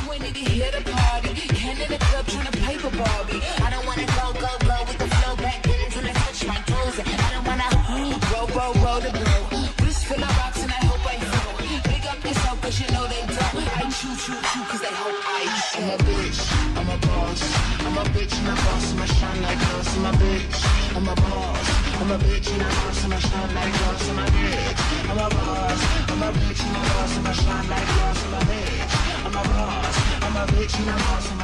20 to hit a party. Ken in the club trying to paper Barbie. I don't wanna go with the flow back then until I touch my toes. I don't wanna roll the blow. Wrist full of rocks and I hope I flow. Big up yourself cause you know they don't. I choo cause they hope I show. I'm a bitch, I'm a boss. I'm a bitch and a boss, I'ma shine like glass. I'm a bitch, I'm a boss. I'm a bitch and a boss, I'ma shine like glass. I'm a bitch, I'm a boss. I'm a bitch and a boss, I'ma shine like glass. I'm a bitch, I'm a boss. I'm a bitch and a boss.